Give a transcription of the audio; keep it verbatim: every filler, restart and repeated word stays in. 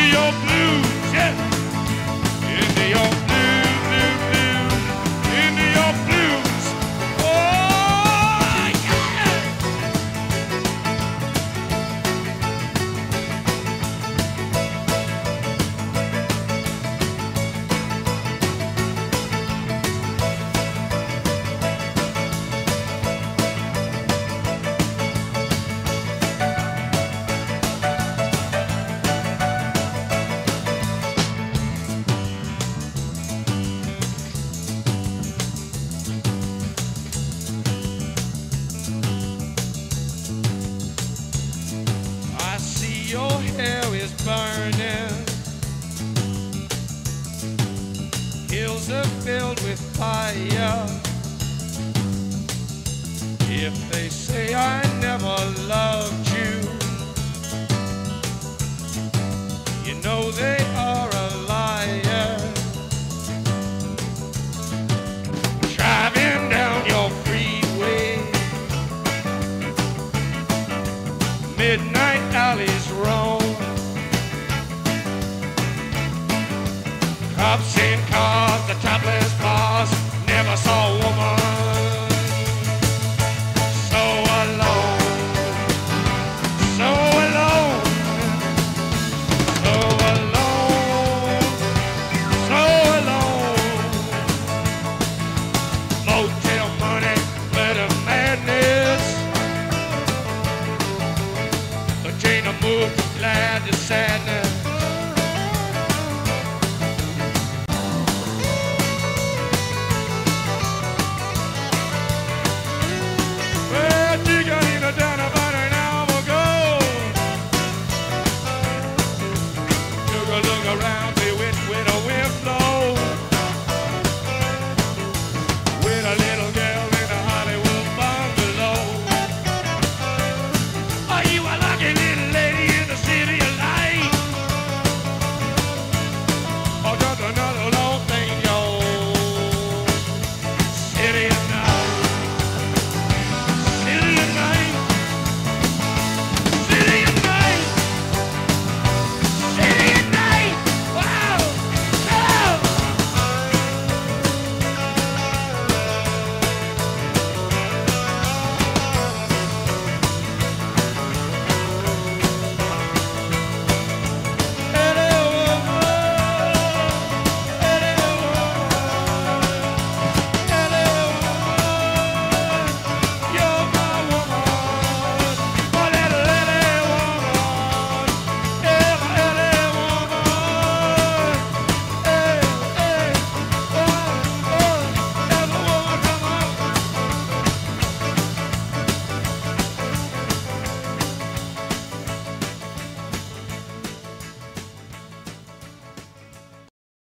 your blues, yeah. Into your blues, blues, blues. Into your blues. Oh, yeah. Your hair is burning, hills are filled with fire. If they say I never loved you, you know they are a liar. Driving down your freeway, midnight alleys roam, cops in cars, the topless bars, never saw a woman so alone, so alone, so alone, so alone. Motel money, glitter madness, but ain't no move from glad to sadness.